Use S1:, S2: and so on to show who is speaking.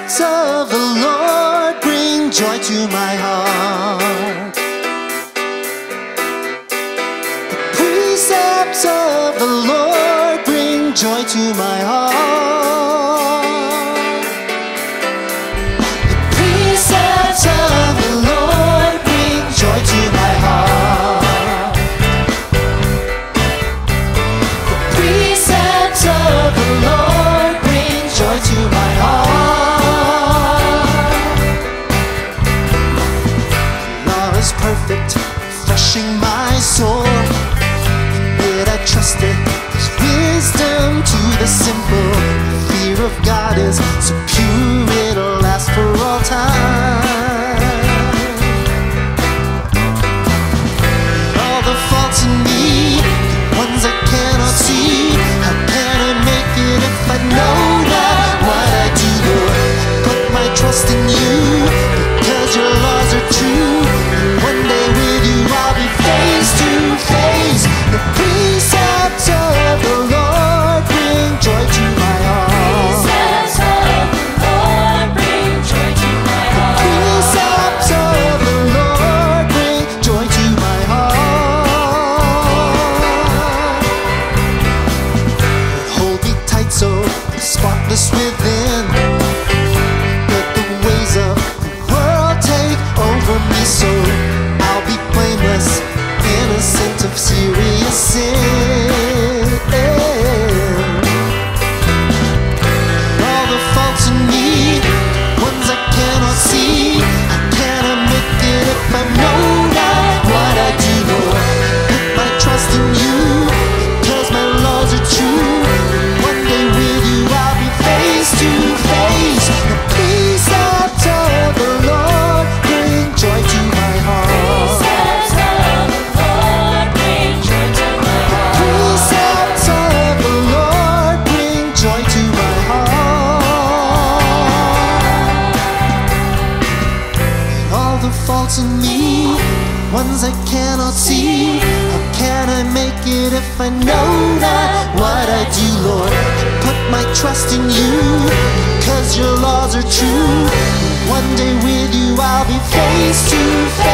S1: precepts of the Lord bring joy to my heart. The precepts of the Lord bring joy to my heart. The precepts of the Lord bring joy to my heart. The precepts of the Lord bring joy to my heart. Law is perfect, refreshing my soul. Yet I trust it. There's wisdom to the simple. The fear of God is so pure, it'll last for all time. All the faults in me, the ones I cannot see, how can I make it if I know not what I do, Lord? Put my trust in you, because your laws are true. One day with you I'll be face to face. The precepts of the Lord bring joy to my heart.
S2: Precepts of the Lord bring joy to my heart.
S1: Precepts of the Lord bring joy to my heart. Hold me tight so I'm spotless within. Let the ways of the world take over me so I'll be blameless, innocent of serious sin. All the faults in me, ones I cannot see, how can I make it if I know not what I do, Lord? Put my trust in you, because my laws are true. One day with you I'll be face to face. The precepts of the Lord bring joy to my heart.
S2: Precepts of the Lord bring joy to my heart.
S1: Precepts of the Lord bring joy to my heart. All the faults in me, ones I cannot see, how can I make it if I know not what I do, Lord? Put my trust in you, because your laws are true. One day with you I'll be face to face.